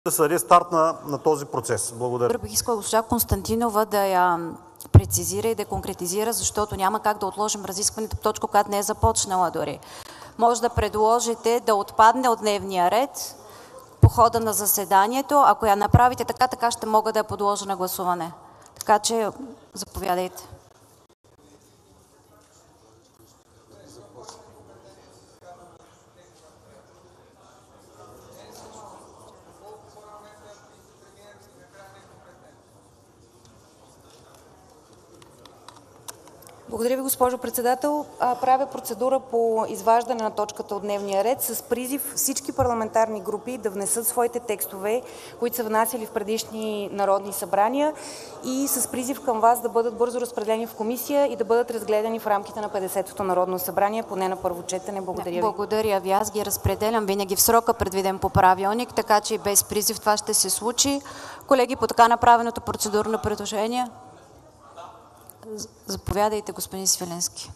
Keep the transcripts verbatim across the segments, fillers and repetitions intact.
да се даде старт на, на този процес. Благодаря. Бих искала госпожа Константинова да я прецизира и да конкретизира, защото няма как да отложим разискването по точка, която не е започнала дори. Може да предложите да отпадне от дневния ред по хода на заседанието. Ако я направите така, така ще мога да я подложа на гласуване. Така че заповядайте. Благодаря ви, госпожо председател. Правя процедура по изваждане на точката от дневния ред с призив всички парламентарни групи да внесат своите текстове, които са внасяли в предишни народни събрания, и с призив към вас да бъдат бързо разпределени в комисия и да бъдат разгледани в рамките на петдесетото Народно събрание, поне на първо четене. Благодаря ви. Благодаря ви. Аз ги разпределям винаги в срока, предвиден по правилник, така че и без призив това ще се случи. Колеги, по така направеното процедурно предложение. Заповядайте, господин Свиленски.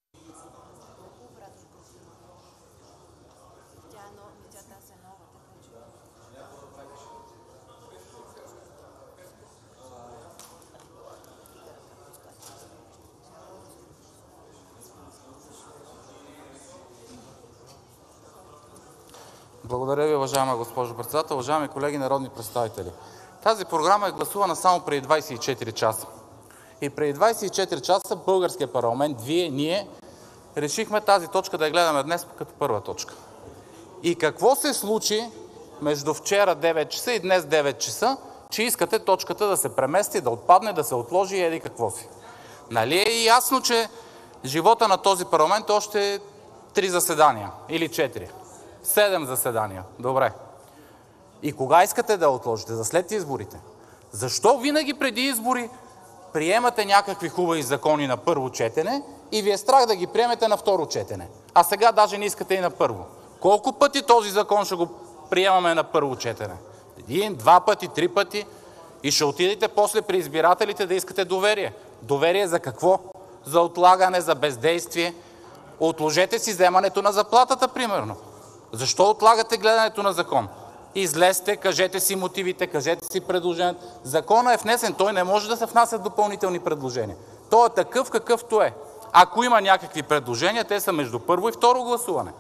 Благодаря ви, уважаема госпожо председател. Уважаеми колеги народни представители, тази програма е гласувана само преди двадесет и четири часа. И преди двадесет и четири часа българския парламент, вие, ние, решихме тази точка да я гледаме днес като първа точка. И какво се случи между вчера девет часа и днес девет часа, че искате точката да се премести, да отпадне, да се отложи и еди какво си? Нали е ясно, че живота на този парламент е още три заседания или четири? Седем заседания. Добре. И кога искате да я отложите? За след изборите? Защо винаги преди избори приемате някакви хубави закони на първо четене и ви е страх да ги приемете на второ четене, а сега даже не искате и на първо? Колко пъти този закон ще го приемаме на първо четене? Един, два пъти, три пъти, и ще отидете после при избирателите да искате доверие. Доверие за какво? За отлагане, за бездействие. Отложете си вземането на заплатата, примерно. Защо отлагате гледането на закон? Излезте, кажете си мотивите, кажете си предложението. Законът е внесен, той не може да се внасят допълнителни предложения. Той е такъв, какъвто е. Ако има някакви предложения, те са между първо и второ гласуване.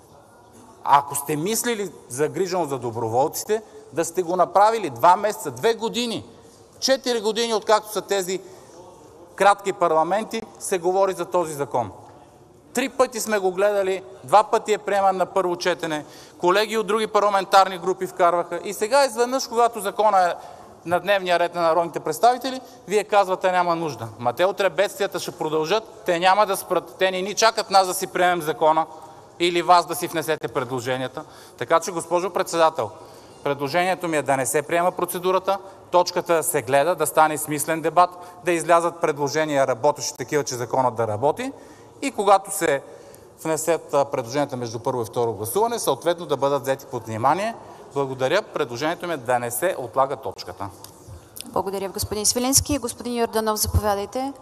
Ако сте мислили загрижено за доброволците, да сте го направили два месеца, две години, четири години, откакто са тези кратки парламенти, се говори за този закон. Три пъти сме го гледали, два пъти е приеман на първо четене, колеги от други парламентарни групи вкарваха и сега изведнъж, когато законът е на дневния ред на народните представители, вие казвате няма нужда. Ма те утре бедствията ще продължат, те няма да спрат, те не ни чакат нас да си приемем закона или вас да си внесете предложенията. Така че, госпожо председател, предложението ми е да не се приема процедурата, точката се гледа, да стане смислен дебат, да излязат предложения работещи такива, че законът да работи, и когато се внесат предложенията между първо и второ гласуване, съответно да бъдат взети под внимание. Благодаря. Предложението ми е да не се отлага точката. Благодаря, господин Свиленски. Господин Йорданов, заповядайте.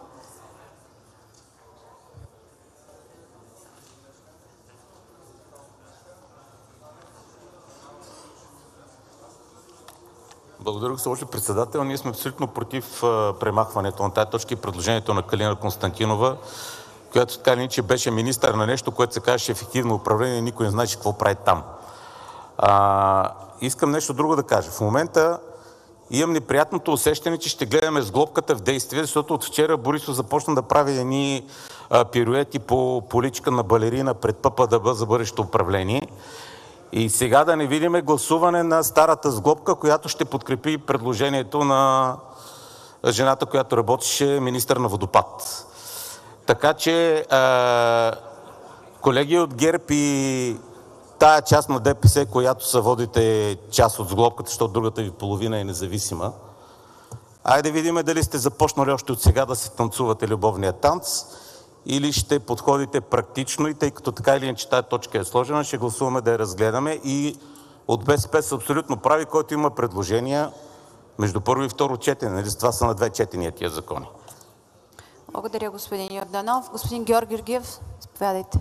Благодаря, госпожо председател. Ние сме абсолютно против премахването на тази точка и предложението на Калина Константинова, която така или иначе беше министър на нещо, което се казваше ефективно управление, никой не знаеше какво прави там. А, искам нещо друго да кажа. В момента имам неприятното усещане, че ще гледаме сглобката в действие, защото от вчера Борисов започна да прави едни а, пируети по поличка на балерина пред ППДБ за бъдещо управление. И сега да не видим гласуване на старата сглобка, която ще подкрепи предложението на жената, която работеше министър на водопад. Така че, колеги от ГЕРБ и тая част на ДПС, която се водите част от сглобката, защото другата ви половина е независима, айде видим дали сте започнали още от сега да се танцувате любовния танц или ще подходите практично, и тъй като така или иначе тази точка е сложена, ще гласуваме да я разгледаме. И от БСП са абсолютно прави, който има предложения между първо и второ четене. Нали, това са на две четения тия закони. Благодаря, господин Йорданов. Господин Георги Георгиев, заповядайте.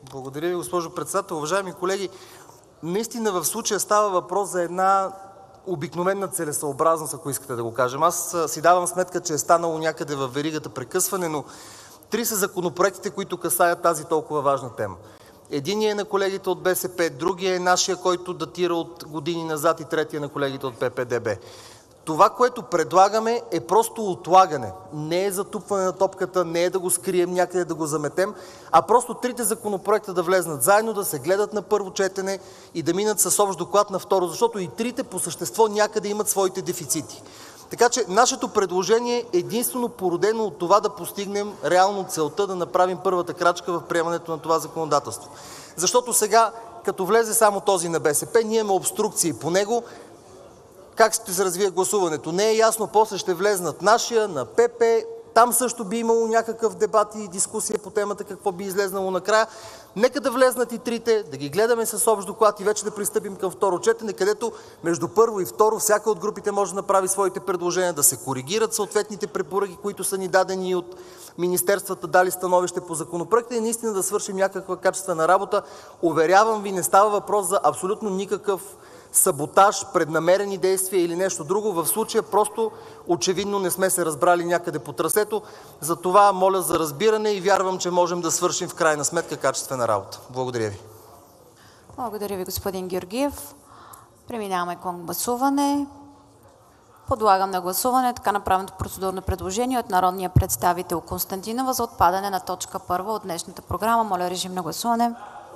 Благодаря ви, госпожо председател. Уважаеми колеги, наистина в случая става въпрос за една обикновена целесъобразност, ако искате да го кажем. Аз си давам сметка, че е станало някъде във веригата прекъсване, но три са законопроектите, които касаят тази толкова важна тема. Единият е на колегите от БСП, другия е нашия, който датира от години назад, и третия на колегите от П П Д Б. Това, което предлагаме, е просто отлагане. Не е затупване на топката, не е да го скрием някъде, да го заметем, а просто трите законопроекта да влезнат заедно, да се гледат на първо четене и да минат с общ доклад на второ, защото и трите по същество някъде имат своите дефицити. Така че нашето предложение е единствено породено от това да постигнем реално целта да направим първата крачка в приемането на това законодателство. Защото сега, като влезе само този на Б С П, ние имаме обструкции по него. Как ще се развие гласуването? Не е ясно, после ще влезнат нашия, на П П, там също би имало някакъв дебат и дискусия по темата, какво би излезнало накрая. Нека да влезнат и трите, да ги гледаме с общ доклад и вече да пристъпим към второ четене, където между първо и второ всяка от групите може да направи своите предложения, да се коригират съответните препоръки, които са ни дадени от министерствата, дали становище по законопроекта и наистина да свършим някаква качествена работа. Уверявам ви, не става въпрос за абсолютно никакъв саботаж, преднамерени действия или нещо друго. В случая просто очевидно не сме се разбрали някъде по трасето. Затова моля за разбиране и вярвам, че можем да свършим в крайна сметка качествена работа. Благодаря ви. Благодаря ви, господин Георгиев. Преминаваме към гласуване. Подлагам на гласуване така направеното процедурно предложение от народния представител Константинова за отпадане на точка първа от днешната програма. Моля, режим на гласуване.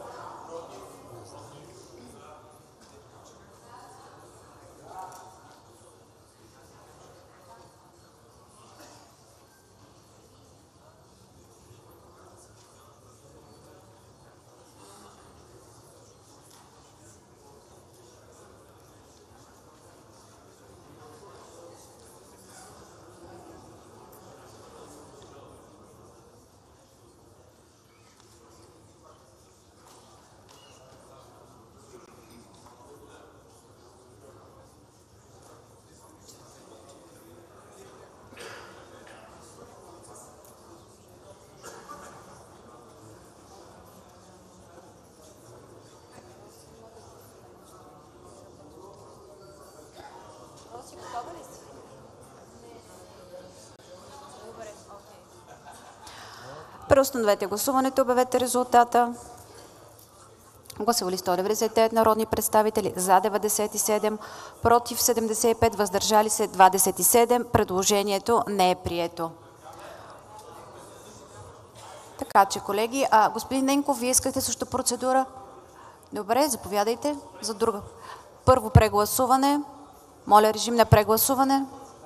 Преустановете гласуването, обявете резултата. Гласували сто деветдесет и девет народни представители, за деветдесет и седем, против седемдесет и пет, въздържали се двадесет и седем. Предложението не е прието. Така че, колеги, а, господин Ненков, вие искате също процедура? Добре, заповядайте за друга. Първо прегласуване. Моля, режим на прегласуване.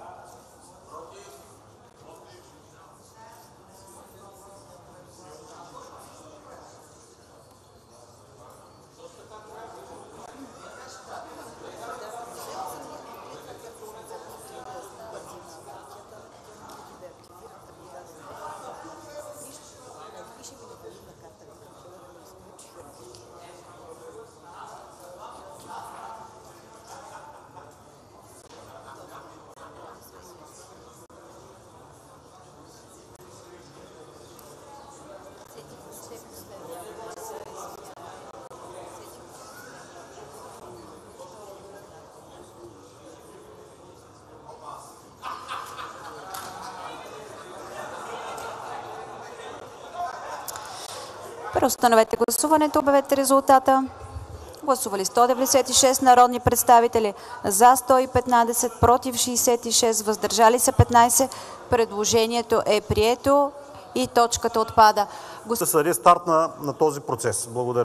Преустановете гласуването, обявете резултата. Гласували сто деветдесет и шест народни представители, за сто и петнадесет, против шейсет и шест, въздържали се петнадесет. Предложението е прието и точката отпада. Ще се даде старт на, на този процес. Благодаря.